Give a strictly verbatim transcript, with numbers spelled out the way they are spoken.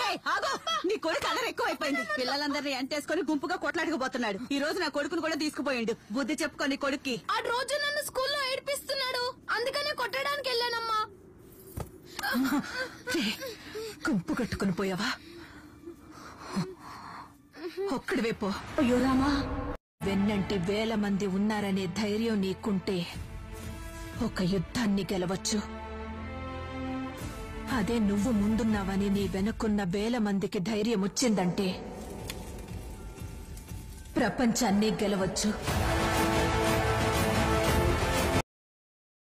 నీ కొడుకు అల్లరి ఎక్కువైపోయింది. పిల్లలందరినీ ఎంటేసుకుని గుంపుగా కొట్లాడుకుపోతున్నాడు. ఈ రోజు నా కొడుకును కూడా తీసుకుపోయిండు. బుద్ధి చెప్పుకో నీ కొడుక్కి. ఆ రోజు నన్ను స్కూల్లో ఏడిపిస్తున్నాడు, అందుకనే కొట్టడానికి వెళ్ళానమ్మా. గుంపు కట్టుకుని పోయావా? ఒక్కడివే పో. అయ్యో రామా, వెన్నంటి వేల మంది ఉన్నారనే ధైర్యం నీకుంటే ఒక యుద్ధాన్ని గెలవచ్చు. అదే నువ్వు ముందున్నావని నీ వెనుకున్న వేల మందికి ధైర్యం వచ్చిందంటే ప్రపంచాన్ని గెలవచ్చు.